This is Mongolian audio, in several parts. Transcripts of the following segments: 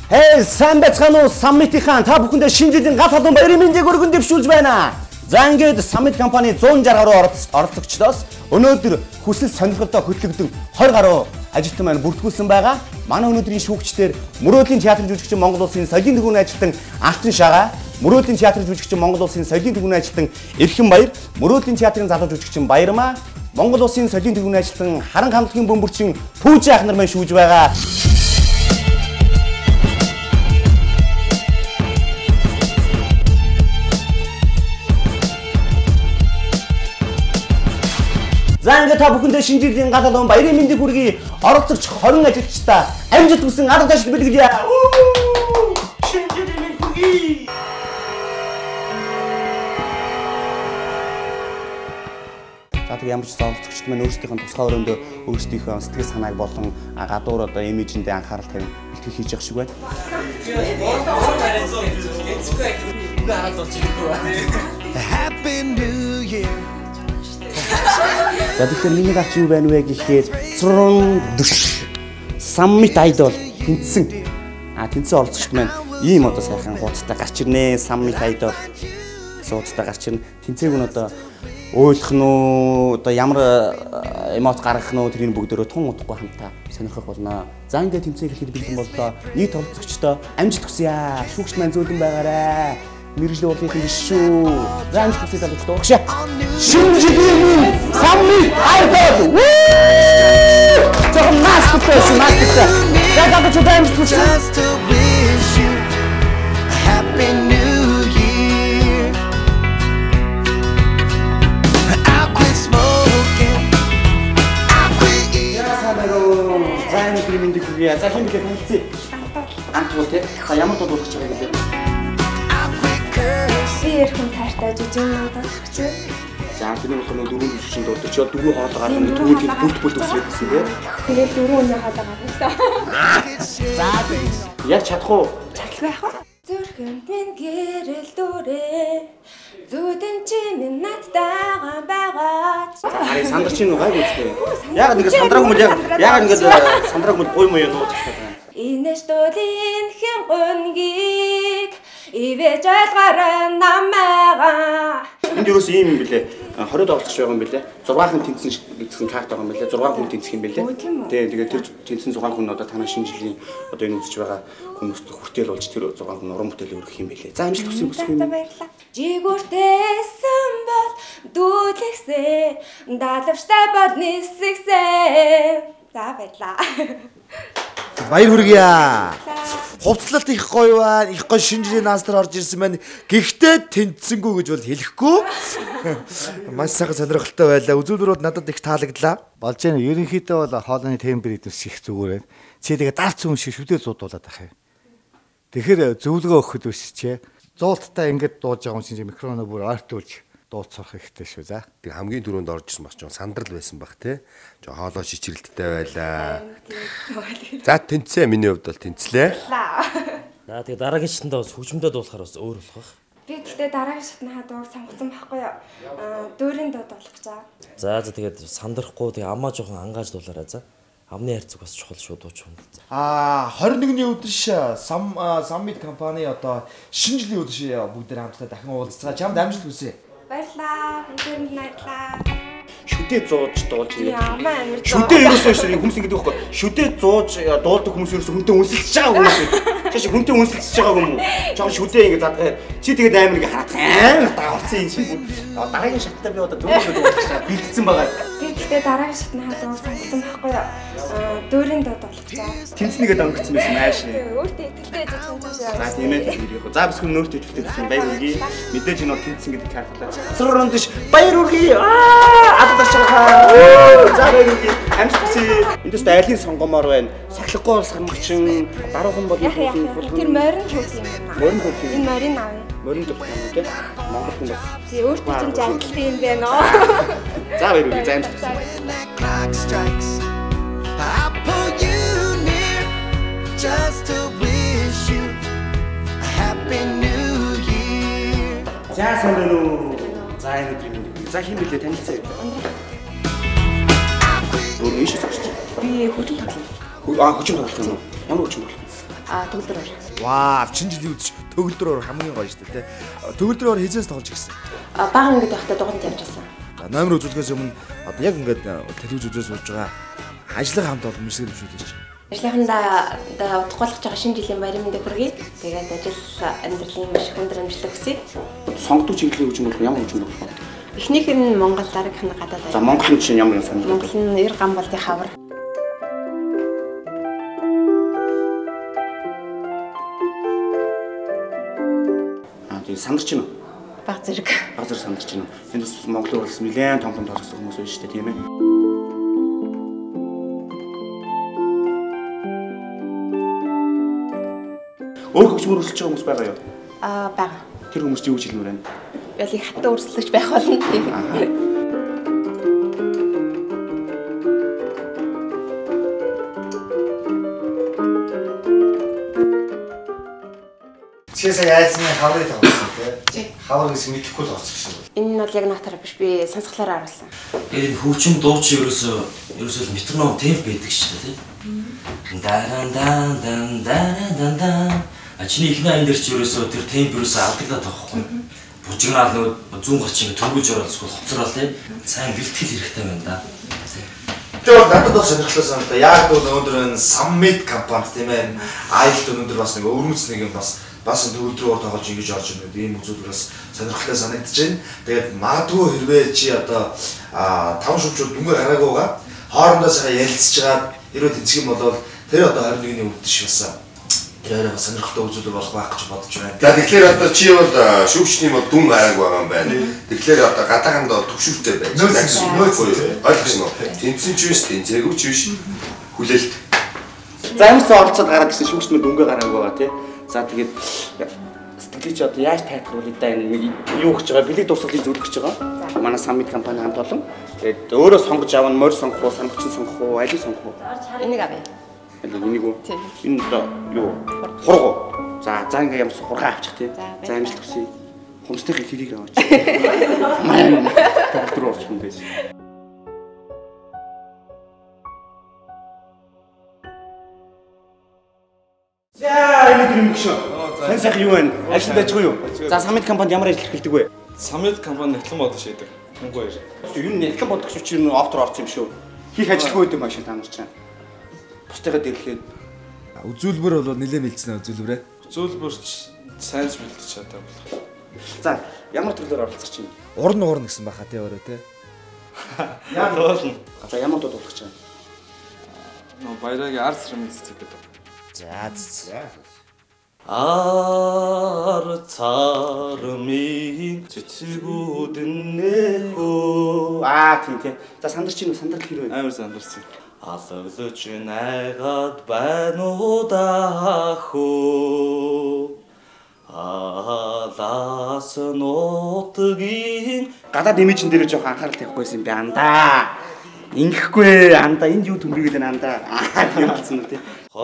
Сайн байцгаана уу Summit-ийн та бүхэндээ шинэ жилийн гал халуун баярын мэндийг өргөн дэвшүүлж байна. За ингээд Summit компани 160 гаруй оролцогчдоос өнөөдөр хүсэл сонирхолтой хөтлөгдөн 20 гаруй ажилтан маань бүртгүүлсэн байгаа. Манай өнөөдрийн шүүгчдэр Мөрөөдлийн театрын жүжигчин Монгол улсын соёлын төвийн ажилтан Алтан Шагаа, Мөрөөдлийн театрын жүжигчин Монгол улсын соёлын төвийн ажилтан Эрхэн Баяр, Мөрөөдлийн театрын залуу жүжигчин Баярмаа, Монгол улсын соёлын төвийн ажилтан Харан хамтлагийн бөмбөрчин Пүүжи ах нар маань шүүж байгаа. За ингээд та бүхэндээ шинэ жилийн гал халуун баярын мэндийг хүргэе. Оролцогч 20 ажилчдаа амжилт хүсэн арга даашид бэлгэлье. Шинэ жилийн мэнд хүргэе. За тэг ямар ч оролцогчд маань өөрсдийнхөө тусгай өрөөндөө өөрсдийнхөө сэтгэл санааг болон гадуур одоо имижиндээ анхаарал тавин бэлтгэл хийж явах шиг байна. Happy New Year. За тэгэхээр миний гарч юу байна вэ гэхээр Summit Idol тэнцсэн. Тэнцсэн оролцогчд маань ийм одоо сайхан хуудастай гарч ирнэ. Summit Idol суудтай гарч ирнэ. Тэнцээг нь одоо ойлгох нь уу, одоо ямар эмоц гаргах нь уу тэрийн бүгдөө тун удахгүй хамтаа сонирхох болно. За ингээд тэнцээг хэлэхэд бэлэн боллоо. Нийт оролцогчдоо амжилт хүсье. Шүүгч маань зөөлөн байгаарай. Мэргэжлийн урлагийн шүү. За амжилт хүсье залуучдаа урагшаа. Шинэ жилийн Summit Idol. Жохон масктай. За залуучууд амжилт хүсье. Happy New Year. I quit smoking. I quit eating. Ясамero. Зайн гримэнд хүрээ. За хин билээ танилцъя. Антгүй те. За ямар дуу дуулах гэж байгаа юм бэ? Эрхэн таартай жижиг надад чи. За тэр нь дөрөв жүжигчин дуудаж чад дөрөв хоолоо гаргана түүнийг бүлт үсрээд гэсэн тийм. Тэгээд дөрөв өнөө хоолоо гаргана. За яг чадах уу? Чадах байх уу? Зүрхэнд минь гэрэл дүрээ. Зүудэн чи минь надтайгаа байгаа. Харин сандарч ийн гайг үстэй. Яг ингэ сандраг юм яг ингэ сандраг юм буй муу дуудаж байгаа. Инэш дуулын хэм гонгийг ивэж ойлгороо намайгаа. Энд юу гэсэн юм бэлээ? 20-д оролцож байгаа юм бэлээ. 6 хүн тэнцсэн гэсэн карт байгаа юм бэлээ. 6 хүн тэнцэх юм бэлээ. Тэгээд тэр тэнцсэн 6 хүн одоо танаа шинэ жилийн одоо энэ үзэж байгаа хүмүүст хүртэл болж тэр 6 хүн уран бүтээл өргөх юм бэлээ. За амжилт хүсье бүсгүй юм. Баярлалаа. Жигүүртэйсэн бол дүүлэхсэ даалвштай бод нисгсэ. За баярлалаа. Баяр хүргье. Хувцлалт их гоё байна. Их гоё шинэ жилийн наастар орж ирсэн байна. Гэхдээ тэнцсэнгүй гэж бол хэлэхгүй. Маш сайхан сонирхолтой байлаа. Үзүүлбэрүүд надад их таалагдлаа. Болж байна. Ерөнхийдөө бол хоолойны темпер идвс их зүгээр байна. Чи тэгээ дарц хүн шиг шүдээ зуудуулаад ах юм. Тэгэхээр зөвлөгөө өгөхөд өсчээ. Зуулттай ингэж дууж байгаа юм шиг микрофоноо бүр ойртуулж дууцсарах хэрэгтэй шүү за. Тэг хамгийн түрүүнд орж ирсэн бас жоон сандрал байсан баг те. Жоо хоолой шичрэлттэй байлаа. За тэнцээ миний хувьд бол тэнцлээ. За тэг дараагийн шатнд бас хөгжмөдөө дуулахаар бас өөр болох байх. Би гэхдээ дараагийн шатныхаа дууг сонгосон байхгүй юу? Дүүрийн дуу дуулах гэж байгаа. За тэгээд сандрахгүй тэг амаа жоохон ангааж дуулаарай за. Амны хайрцаг бас чухал шүү дууч юм. 21-ний өдөр Summit компани одоо шинэ жилийн өдөр бүгд хамтдаа дахин уулзцгаа чамд амжилт хүсье. Баярлалаа. Бүгдэнд баярлалаа. Шүдээ зууж дуулж ирээ. Шүдээ ерөөсөө шүү хүмүүс ингэдэг байхгүй. Шүдээ зууж дуулдаг хүмүүс ерөөсөө хүнтэй үнсэлж байгаа хүмүүс. Чааш хүнтэй үнсэлж байгаа юм уу? Жоо шүдээ ингэ задгаа. Чи тэгээд амар ингэ хараад дааварсан юм шиг. Дараагийн шаттай би одоо дүүрээ дуулчихсан. Бэлдсэн байгаа. Гэхдээ дараагийн шатныхаа дуу сонгосон байхгүй юу? Дүүрийн дуу дуулах гэж байгаа. Тэнцнийгээ дөнгөцсөн байсан ааш. Өөртөө итгэлтэй гэж хэлсэн шүү. За тийм ээ тийм ээ. За бисгүй нөөртөө итгэлтэй гэсэн баяр хүргэе. Мэдээж энэ бол тэнцсэн гэдэг картаа. Сөрөндөш баяр хүргэе. Ададч байгаа. За баяр хүргэе. Амжилт хүсье. Эндээс айлын сонгомоор байна. Сахилахгүй бол сармагчин, даруухан бол тэр морин хөөс юм. Морин хөөс. Энэ морин аав. Морин дэх юм тийм. Монгол хүн бас. Тий өөртөө чинь жангалтай юм байна оо. За баяр хүргэе. За амжилт хүсье. I pull you near just to wish you a happy new year. За сондоо. За энэ өдрийн за хин билээ танилцъя. Өөр ийш сууч. Би хөдөлгөөн тоглоно. Хөдөлгөөн тоглоно. Ямар хөдөлгөөн тоглоно? төгөлдрөөр. Ваа, чинь жилийн үдш төгөлдрөөр хамгийн гоё шүү дээ. Төгөлдрөөр хизээс тоглож ирсэн. Бага ингээд байхдаа дугуйд явж байсан. Номер үзүүлэхээс өмнө одоо яг ингээд телевиз үзээс болж байгаа ажлын хамт олон мэсгэр хөвшүүлж. Ажлынхандаа удахгүй болж байгаа шинэ жилийн баярын мэндийг хүргэе. Тэгээд ажил амьдралын маш хүнд амжилт хүсье. Сонгогдсон чиглэлийн хөгжим бол ямар хөгжим болох вэ? Эхнийх нь Монгол, дараагийнх нь гадаад. За Монголын чинь ямар юм сонирхол? Монгол нь 90 гам болдын хавар. Тэгээ сандарч байна уу? Баг зэрэг. Баг зэрэг сандарч байна уу? Энд бас Монголын улс нэлээд том тооцсон хүмүүс байна шүү дээ, тийм ээ. Өөр хөгжмөр өрсөлдөж байгаа хүмүүс байгаа юу? Бага. Тэр хүмүүс юу гэж хэлмээр байна? Ял их хатан өрсөлдөж байх болно. Чисээ яйцны хаврыг тоглосон тий. Хавар гэсэн мэдэхгүй л орсон шүү. Энэ нь бол яг натаараа биш, би сонсголоороо харуулсан. Энэ хөгжим дуу чи ерөөсөө метроном темп байдаг шүү дээ тий. Дан дан дан дан дан дан. Чиний ихний айн дээр чи ерөөсөө тэр темп ерөөсөө алдагдаад байгаа байхгүй. Бужигнаал нөгөө зүүн гарч ингэ төргөж оролцсон хоцрол тий. Сайн бэлтгэл хэрэгтэй байна да. Тэр надад бас сонирхолтой санагдаа. Яг бол өнөөдөр энэ Summit компанид тийм ээ. Аялалд өнөөдөр бас нэг өвөрмөц нэг юм бас төгөлдрөөр тоглож ингэж орж ирнэ. Ийм үзүүлбэр бас сонирхолтой санагдаж байна. Тэгээд магадгүй хэрвээ чи одоо 5 шүмжүүд дүнгээ гараагүй байгаа. Хоорондоо сайхан ярилцж байгаа. Хэрвээ тэнцэх юм бол тэр одоо 21-ний өвдөж бас тэрээр бас сонирхолтой үзүүлбэр болох байх гэж бодож байна. За тэгэхээр одоо чи бол шүүгчний бол дүн гараагүй байгаа юм байна. Тэгэхээр одоо гадааханд төвшөлттэй байж байна. Ойлгосон уу? Тэнцэн ч биш, тэнцээгүй ч биш. Хүлээлт. За ямарсан оролцоод гараад ирсэн шүүгчнүүд өнгөө гараагүй байгаа тий. За тэгээд сэтгэлээ чи одоо яаж тайлбарлуулъя да энэ юу гэж байгаа бэлэг дурсгалыг зөвлөх гэж байгаа. Манай Summit компани хамт олон. Тэгээд өөрөө сонгож авах нь морь сонгох уу, санамгчин сонгох уу, алийг сонгох уу? Энийг авъя. Энийг үү? Энэ одоо юу? Хургуу. За ингээ ямарсан хургаа авчих тий. За амжилт хүсье. Хумсныхын хэрийг аваач. Маань төгөлдрөөр орчих юм байж. За энэ юм гişөө. Сайн юу вэ? Ажил дайжгүй юу? За Summit компанид ямар ажил эхэлдэг вэ? Summit компани нэтлэн бодож шийдэг. Мөнгө баяр. Юу нэтлэн бодох чинь офтер орсон юм шүү. Хийх ажилгүй гэдэг маш та нар чинь. Бусдыгаа дэрлэхэд Үзүүлбэр бол нэлээд мэлцсэн үзүүлбэрээ. Үзүүлбэрч сайн бэлдэж чадаа болох. За ямар төрлөөр оролцох чинь? Урн гэсэн байхаа тий өөрөө тий. Яа дуулна. За ямар дуу дуулах чинь? Нөө баярагийн арт сэрмэн цэцэг гэдэг. За. Цармын цэцгүүд нөхөө. Тийм. За сандарч ийн сандрал хэрэг. Амар сандарч. Алавлаж найгаад байна уу дахуу. Алаас нутгийн Гадаад имижн дээр жоох анхаарал тавихгүйсэн юм би андаа. Ингэхгүй андаа энд юу төмбөглөө андаа. Тийм болсон үү тий.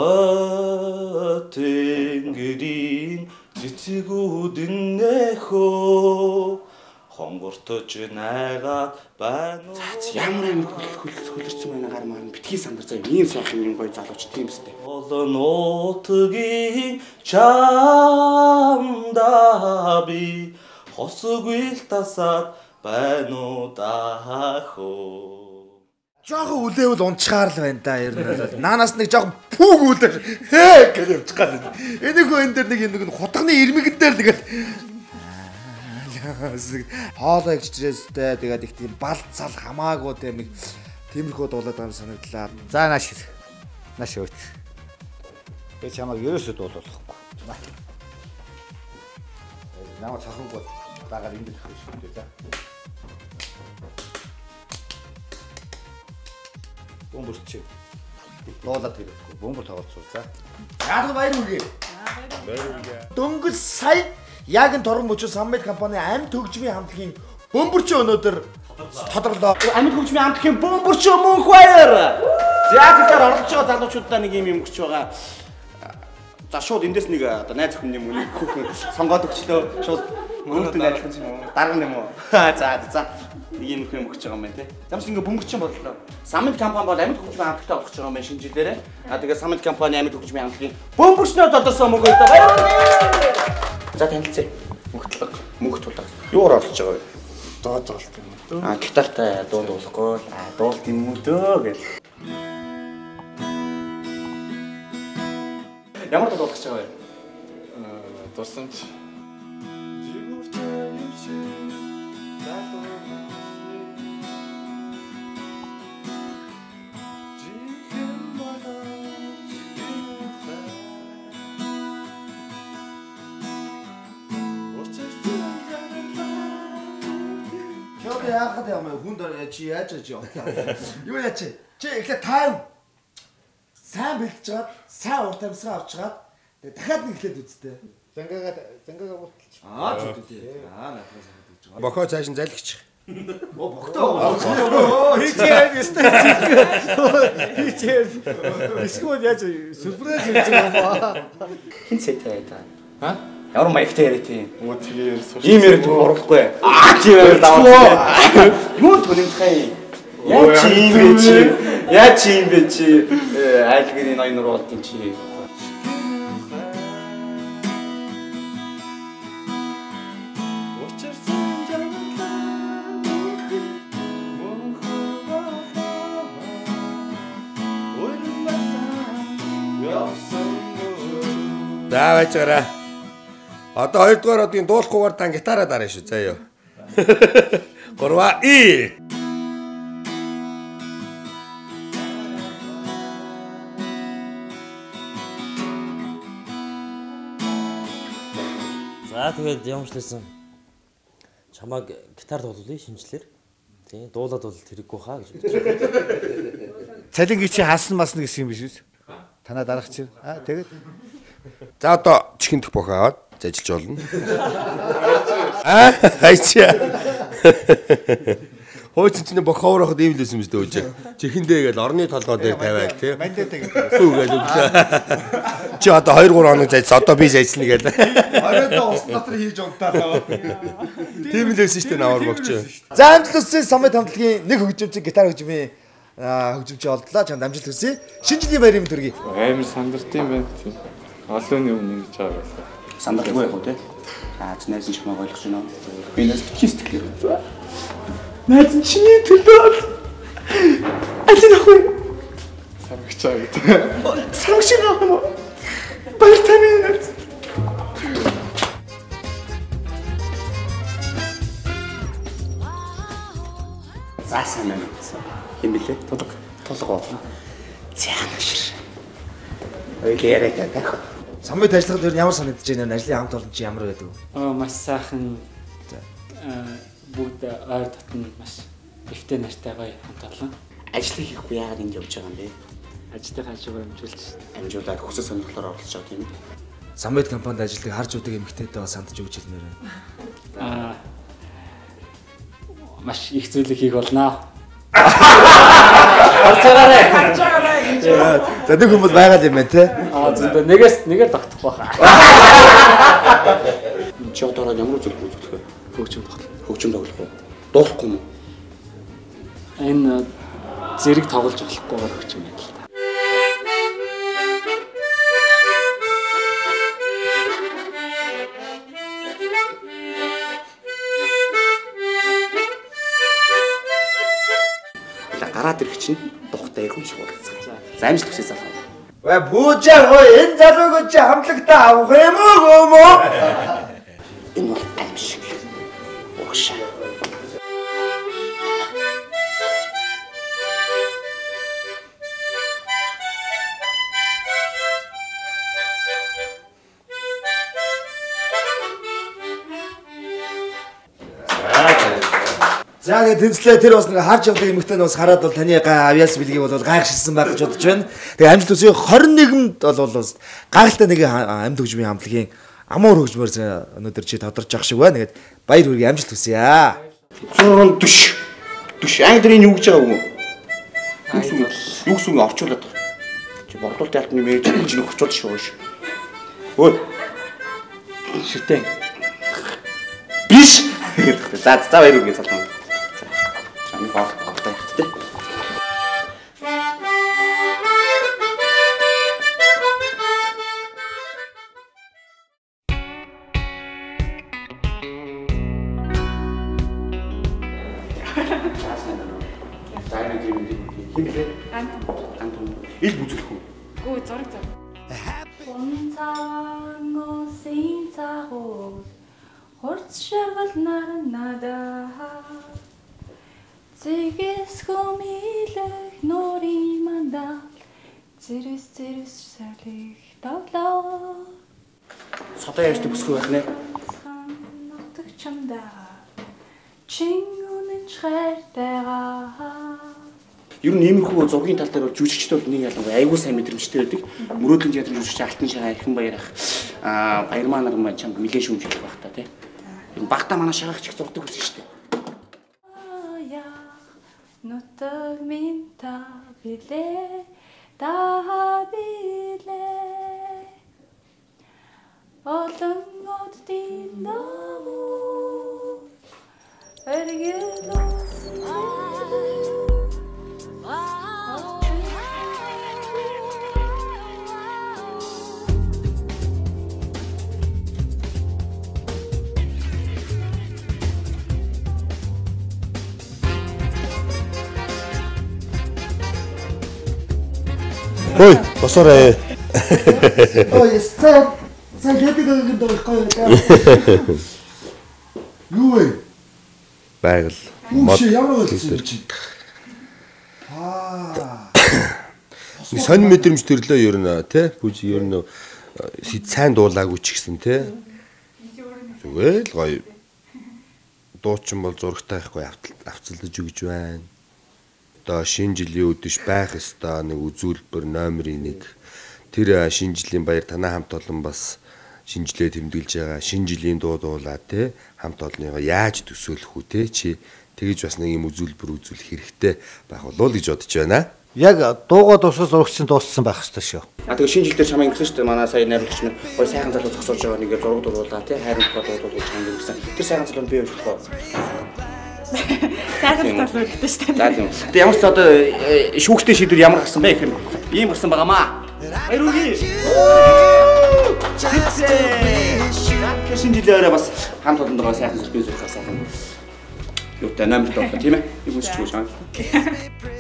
Тэнгэрийн цэцгүүд нөхөө. Хонгортож найгаад байна уу. Ямар амин хөлөрцөн байна гар маань битгий сандар заа ийм сайхан юм гоё залууч тийм үстэй. Олон нутгийн чамда би хосгүй тасаад байна уу дахуу. Жохон үлээвэл унчгаар л байна да ер нь бол. Наанаас нэг жохон пүүг үлээ. Хээ гэж явчих гал. Энийг хөө энэ дээр нэг хутганы ирмэгэн дээр тэгэл хоолой гिचрээстэй тэгээд их тийм балцал хамаагүй тийм нэг тиймэрхүү дуулаад байгаа юм санагдлаа. За нааш өөт. Би чамайг ерөөсөө дуулуулахгүй. Намаа цахангүй дагаар ингэж хам шүү дээ за. Бомбор чи. Дуулаад хэрэггүй. Бомбор тоглоцоо за. Яг баяр үргээ. Дөнгөж сая яг энэ торгон мөчөө Summit компани амьд хөгжмийн хамтлагийн бөмбөрч өнөөдөр тодорлоо. Амьд хөгжмийн хамтлагийн бөмбөрч мөнх баяр. Театраар орж байгаа залуучуудаа нэг юм өгч байгаа. За шууд эндээс нэг одоо найз охин юм уу хүүхэн сонгоод өгчлөө. Шууд Өөртөө адилхан ч юм уу? Дараа нь юм уу? За. Нэг юм хөм өгч байгаа юм байна те. Замс ингээ бөмбөрч юм бодлоо. Самит компани бол амьд хөгжмийн хамтлагтай болох гэж байгаа юм байна шинэ жилээрээ. Тэгээ Самит компани амьд хөгжмийн хамтлагийн бөмбөрчнөө тодорсон мөнгө өгдөө баярлалаа. За танилцъя. Мөнх тулга. Юугаар олж байгаа вэ? Доод олт юм уу? Гитартай дуу дуулахгүй. Дуулт юм уу дөө гэл. Ямар дуу дуулах гэж байгаа вэ? Дурсамж. яахад юм хүн чи яаж яаж юу яа чи эхлээ тайм сайн бэлтжээд сайн урт амьсгаа авчгаад дахиад нэг эхлээд үзтээ зангаагаа болтолч тийм наахаас гэж байгаа бохоо цааш нь залгич бохтоо хийчихээ өстэй хийчихээ эсвэл яаж сүлбрээс хийж байгаа юм хин цэтэй та ямар маягтай яриа тийм Оо тэгээ ийм яриад урахгүй тийм яриад даваа юу төлөвлөхэй яа чи юм бэ чи айлгэрийн ноён руу болтын чи Давай чараа. Одоо 2 дугаар одын дуулахгүйгээр дан гитараа дараа шүү. За ёо. 3 и. За тэгээд ямарчлээсэн чамайг гитар дуулуулъя шинжлэр. Тийм дуулаад бол хэрэггүй хаа гэж бодчих. цалингийн чи хаасан масна гэсэн юм биш үү? Танаа дарах чинь. Тэгээд За одоо чихэндх бохоо аваад ажиллаж болно. Хайчаа. Хөөч чинь бохоо ороход ийм л байсан юм шүү дээ. Чихэндээ гэж орны толгой дээр тавиал тий. мандатаа гэж. Үгээд өглөө. Чи одоо 2 3 хоног зайс одоо би зайснаа гээл. Оройдоо ус дотор хийж унтаалаа. Тийм л байсан шүү дээ навар богч. За амжилт хүсье Самбай хамтлагийн нэг хөгжимч гитар хөгжмийн хөгжимч олдлоо. Чамд амжилт хүсье. Шинэ жилийн баярын төргий. амар сандартай юм байна тийм. Олон юм ингэж байгаа байсан. Сандаргүй яг уу те. Найз нь ч маа ойлгож байна. Би нэс хистгэлэр үзвэ. Найз нь чиний төлөө. Алин ахгүй. Самгчаа гэдэг. Самгч юм уу? Баяр таны найз. Заасан юм. Хин блэ? Тулга. Зяанаш. Ойлоо яриад тах. Самбайд ажиллахад ер нь ямар санагдаж байна? Ажлын хамт олон чи ямар байдаг вэ? Маш сайхан бүгд ойр дотн маш эвтэй нартай гоё хамт олон. Ажил хийхгүй яагаад ингэ явж байгаа юм бэ? Ажлын хажуугаар амжуулж Амжуулаад хүсэл сонирхлоор оролцож байгаа тийм үү? Самбайд компанид ажилладаг харж удаг эмэгтэйдээ бас сандж өгч хэлмээр байна. маш их зүйлийг хийх болно. За нэг хүмүүс байгаа юм байна те. Зөв нэгээр тогтохгүй хаа. Чи одоо ямар зүйл үзүүлэх вэ? Хөгжим тоглох. Хөгжим тоглох уу? Дуулахгүй юм уу? Энэ зэрэг тоглож болохгүйгээр хөгжим байна л та. Гараад ирэх чинь тухтай хүн шиг болцсон. За амжилт хүсье залуу. Вэ бүжээ хөө энэ залууг чи хамтлагтаа авах юм уу? Энэ бол аимшиг. Угшаа. За тэгээд тэнцлээ тэр бас нэг харж явдаг эмэгтэй бас хараад бол таны авьяас билгийг бол гайхшилсан байх гэж бодож байна. Тэгээд амжилт хүсье 21-нд бол гайхалтай нэг амьд хөгжмийн хамтлагийн амуур хөгжмөр өнөөдөр чи тодорч явах шиг байна. Тэгээд баяр хүргэе амжилт хүсье. 100 дүш ангдрын юу гэж байгаа юм уу? Юу гэсэн орчуулаад. Чи бодлол театрны менежер чинь орчуулж шүү. Өө. Шүтэн. Биш. За баяр үргээ цаатаа. Чамд хоолтой хэрэгтэй. Ил бүзүүлэх үү? Гүү зураг зураг. Онцаан осын цагуул хурц шагал надаа зэгээс хөмилэх нуурын мандаа зэрэс салих тавлаа Содоо яаж төсгөө байх нэ? нутаг чамдаа чингүнэн хайртайгаа Ер нь иймэрхүү зургийн тал дээр бол жүжигчдүүд бол нэг ялангуяа айгүй сайн мэдрэмжтэй байдаг. Мөрөөдлийн театрын жүжигч Алтан Шагаа Эрхэн Баяр ах Баярмаа нар маань чамд нэлээд шүүмжлэх байх та тий. Багтаа манай шагаач их зурдаг хүсэн шүү дээ. нутаг минь та билээ та билээ олон оддын нөө Ой, босоорой. Ой, сайн гэдэг байхгүй юу? Юу вэ? Байгаль. Мод ямар болсон чи? Сонь мэдрэмж төрлөө ер нь тий бүж ер нь сайн дуулаагүй ч гэсэн тий зүгээр л гоё дуучин бол зурагтай ихгүй авцалдаж өгж байна. Одоо шинэ жилийн өдөш байх ёстой нэг үзүүлбэр номерын 1 тэр шинэ жилийн баяр танаа хамт олон бас шинэ жилээ тэмдэглэж байгаа шинэ жилийн дуу дуулаа тий хамт олонныгоо яаж төсөөлөх үү тий чи тэгж бас нэг юм үзүүлбэр үзүүлэх хэрэгтэй байх болов гэж бодож байна. Яг дуугаа дуусгаж зурагчсан дууссан байх хэрэгтэй шүү. Тэгээ шинэ жил дээр чамаа ингэсэн шүү дээ. Манай сая найруулагч нь гой сайхан залуу зогсоож байгаа нэгээ зураг дуруулаа тий хайрын тухай дуудуулж чамд гэсэн. Тэр сайхан залуу би явуулах уу? сайхан залуу гэдэг шүү дээ. За тийм. Тэгээ ямар ч одоо шүүхтэй шийдвэр ямар гарсан бэ гэх юм. Ийм гарсан байгаамаа. Баяруугийн. Шинэ жилээр бас хамт олондоо сайхан сюрприз өгөх сайхан. Юу та намд болох тийм ээ. Юу ч ч шүү.